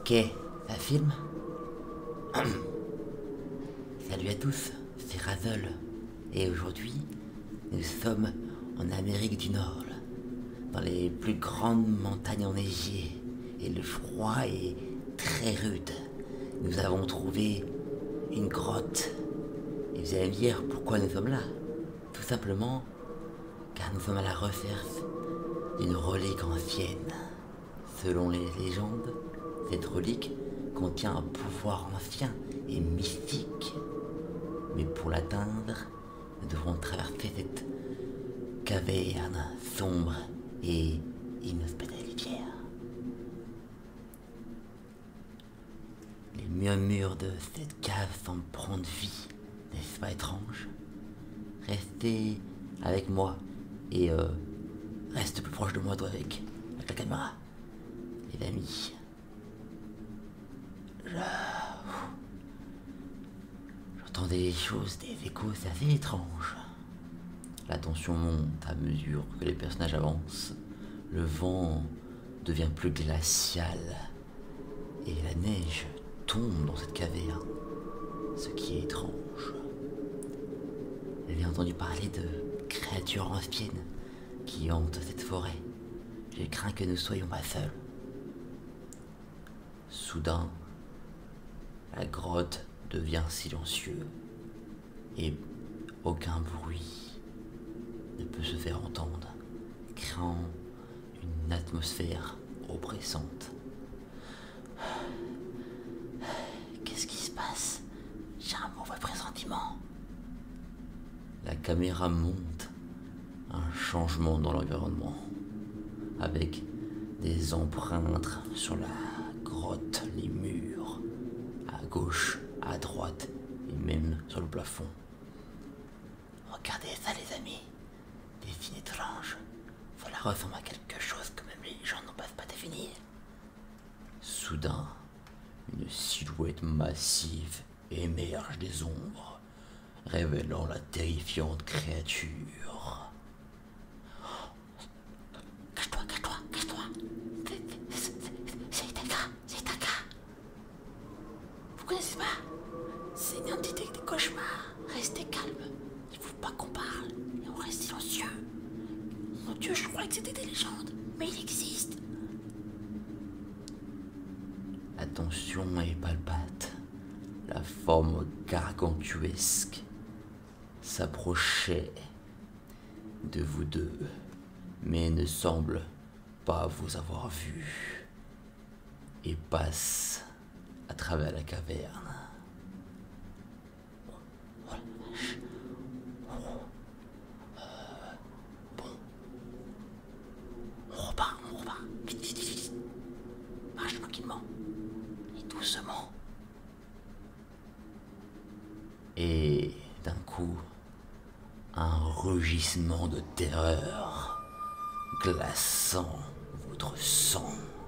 Ok, ça filme. Salut à tous, c'est Razol. Et aujourd'hui, nous sommes en Amérique du Nord, dans les plus grandes montagnes enneigées. Et le froid est très rude. Nous avons trouvé une grotte. Et vous allez me dire pourquoi nous sommes là. Tout simplement car nous sommes à la recherche d'une relique ancienne. Selon les légendes, cette relique contient un pouvoir ancien et mystique. Mais pour l'atteindre, nous devrons traverser cette caverne sombre et inhospitalière. Les murmures de cette cave semblent prendre vie, n'est-ce pas étrange? Restez avec moi et reste plus proche de moi toi avec la caméra. Les amis. J'entends des choses, des échos, c'est assez étrange. La tension monte à mesure que les personnages avancent. Le vent devient plus glacial et la neige tombe dans cette caverne, ce qui est étrange. J'ai entendu parler de créatures anciennes qui hantent cette forêt. Je crains que nous soyons pas seuls. Soudain, la grotte devient silencieuse et aucun bruit ne peut se faire entendre, créant une atmosphère oppressante. Qu'est-ce qui se passe? J'ai un mauvais pressentiment. La caméra montre un changement dans l'environnement, avec des empreintes sur la grotte, les murs, à gauche, à droite et même sur le plafond. Regardez ça les amis, des signes étranges. Cela ressemble à quelque chose que même les gens ne peuvent pas définir. Soudain, une silhouette massive émerge des ombres, révélant la terrifiante créature. Cache-toi, cache-toi, cache-toi. C'est Ithaca. Vous connaissez pas? C'est une entité des cauchemars. Restez calme. Il faut pas qu'on parle. Et on reste silencieux. Mon Dieu, je croyais que c'était des légendes. Mais il existe. La tension est palpable. La forme gargantuesque s'approchait de vous deux, mais ne semble pas vous avoir vu et passe à travers la caverne. Oh la vache. Bon. On repart. Vite. Marche tranquillement. Et doucement. Et d'un coup, un rugissement de terreur glaçant votre sang.